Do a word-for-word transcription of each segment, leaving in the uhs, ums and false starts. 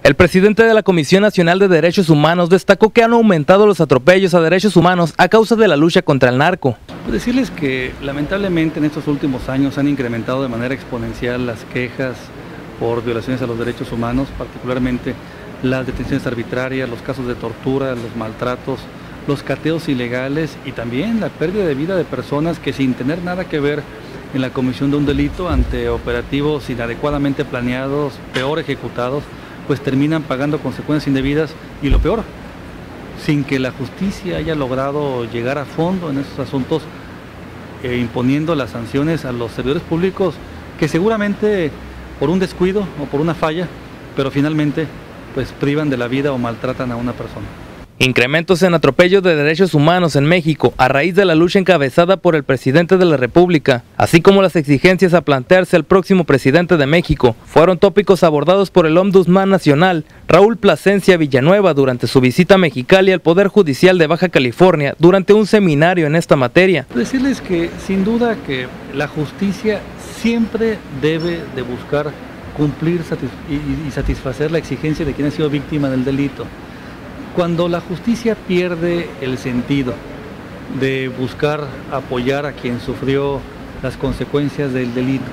El presidente de la Comisión Nacional de Derechos Humanos destacó que han aumentado los atropellos a derechos humanos a causa de la lucha contra el narco. Decirles que lamentablemente en estos últimos años han incrementado de manera exponencial las quejas por violaciones a los derechos humanos, particularmente las detenciones arbitrarias, los casos de tortura, los maltratos, los cateos ilegales y también la pérdida de vida de personas que sin tener nada que ver en la comisión de un delito ante operativos inadecuadamente planeados, peor ejecutados, pues terminan pagando consecuencias indebidas y lo peor, sin que la justicia haya logrado llegar a fondo en esos asuntos, eh, imponiendo las sanciones a los servidores públicos que seguramente por un descuido o por una falla, pero finalmente pues privan de la vida o maltratan a una persona. Incrementos en atropellos de derechos humanos en México a raíz de la lucha encabezada por el presidente de la República, así como las exigencias a plantearse al próximo presidente de México, fueron tópicos abordados por el Ombudsman Nacional, Raúl Plasencia Villanueva, durante su visita a Mexicali al Poder Judicial de Baja California, durante un seminario en esta materia. Decirles que sin duda que la justicia siempre debe de buscar cumplir y satisfacer la exigencia de quien ha sido víctima del delito. Cuando la justicia pierde el sentido de buscar apoyar a quien sufrió las consecuencias del delito,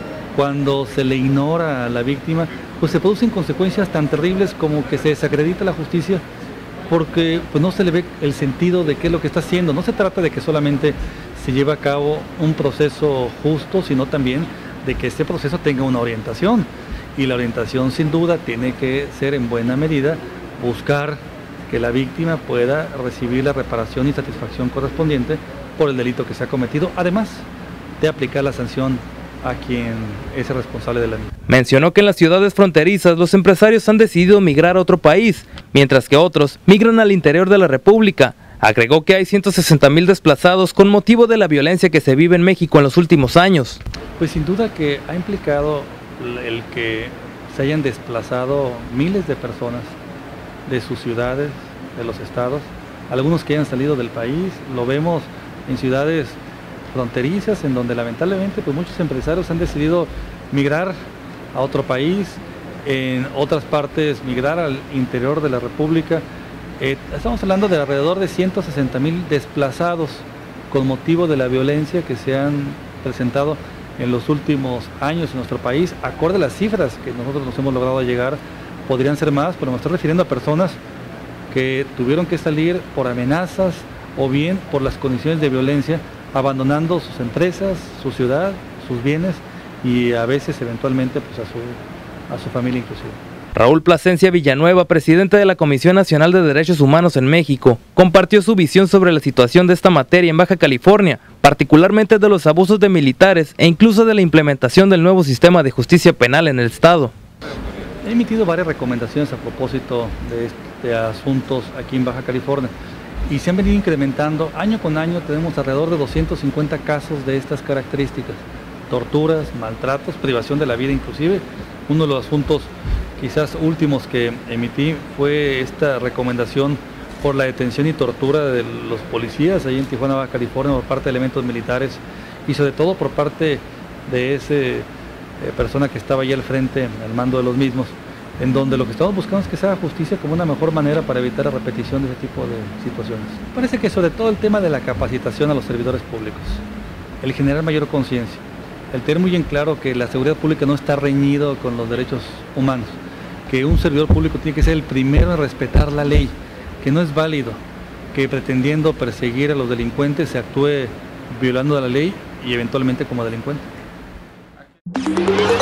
cuando se le ignora a la víctima, pues se producen consecuencias tan terribles como que se desacredita la justicia porque pues no se le ve el sentido de qué es lo que está haciendo. No se trata de que solamente se lleve a cabo un proceso justo, sino también de que este proceso tenga una orientación. Y la orientación sin duda tiene que ser en buena medida buscar que la víctima pueda recibir la reparación y satisfacción correspondiente por el delito que se ha cometido, además de aplicar la sanción a quien es el responsable de la misma. Mencionó que en las ciudades fronterizas los empresarios han decidido migrar a otro país, mientras que otros migran al interior de la República. Agregó que hay ciento sesenta mil desplazados con motivo de la violencia que se vive en México en los últimos años. Pues sin duda que ha implicado el que se hayan desplazado miles de personas de sus ciudades, de los estados, algunos que hayan salido del país. Lo vemos en ciudades fronterizas en donde lamentablemente pues muchos empresarios han decidido migrar a otro país, en otras partes migrar al interior de la República. Eh, estamos hablando de alrededor de ciento sesenta mil desplazados con motivo de la violencia que se han presentado en los últimos años en nuestro país. Acorde a las cifras que nosotros nos hemos logrado llegar, podrían ser más, pero me estoy refiriendo a personas que tuvieron que salir por amenazas o bien por las condiciones de violencia, abandonando sus empresas, su ciudad, sus bienes y a veces eventualmente pues, a, su, a su familia inclusive. Raúl Plasencia Villanueva, presidente de la Comisión Nacional de Derechos Humanos en México, compartió su visión sobre la situación de esta materia en Baja California, particularmente de los abusos de militares e incluso de la implementación del nuevo sistema de justicia penal en el estado. He emitido varias recomendaciones a propósito de este asuntos aquí en Baja California y se han venido incrementando. Año con año tenemos alrededor de doscientos cincuenta casos de estas características. Torturas, maltratos, privación de la vida inclusive. Uno de los asuntos quizás últimos que emití fue esta recomendación por la detención y tortura de los policías ahí en Tijuana, Baja California, por parte de elementos militares y sobre todo por parte de ese Eh, persona que estaba allí al frente, al mando de los mismos, en donde lo que estamos buscando es que se haga justicia como una mejor manera para evitar la repetición de ese tipo de situaciones. Parece que sobre todo el tema de la capacitación a los servidores públicos, el generar mayor conciencia, el tener muy en claro que la seguridad pública no está reñido con los derechos humanos, que un servidor público tiene que ser el primero en respetar la ley, que no es válido que pretendiendo perseguir a los delincuentes se actúe violando la ley y eventualmente como delincuente. Thank you.